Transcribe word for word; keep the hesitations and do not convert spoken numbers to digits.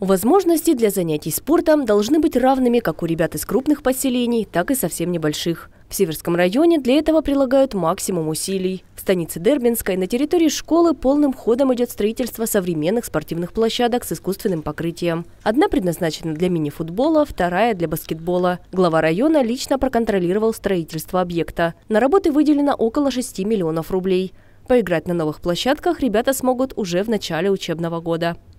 Возможности для занятий спортом должны быть равными как у ребят из крупных поселений, так и совсем небольших. В Северском районе для этого прилагают максимум усилий. В станице Дербенской на территории школы полным ходом идет строительство современных спортивных площадок с искусственным покрытием. Одна предназначена для мини-футбола, вторая – для баскетбола. Глава района лично проконтролировал строительство объекта. На работы выделено около шести миллионов рублей. Поиграть на новых площадках ребята смогут уже в начале учебного года.